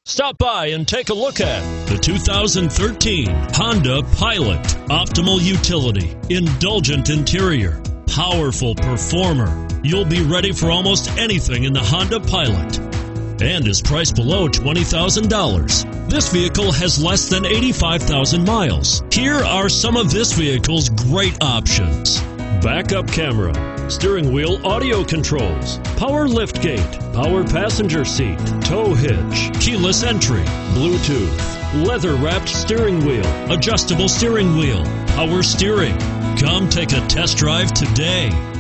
Stop by and take a look at the 2013 Honda Pilot. Optimal utility, indulgent interior, powerful performer. You'll be ready for almost anything in the Honda Pilot, and is priced below $20,000. This vehicle has less than 85,000 miles. Here are some of this vehicle's great options: backup camera, steering wheel audio controls, power liftgate, power passenger seat, tow hitch, keyless entry, Bluetooth, leather-wrapped steering wheel, adjustable steering wheel, power steering. Come take a test drive today.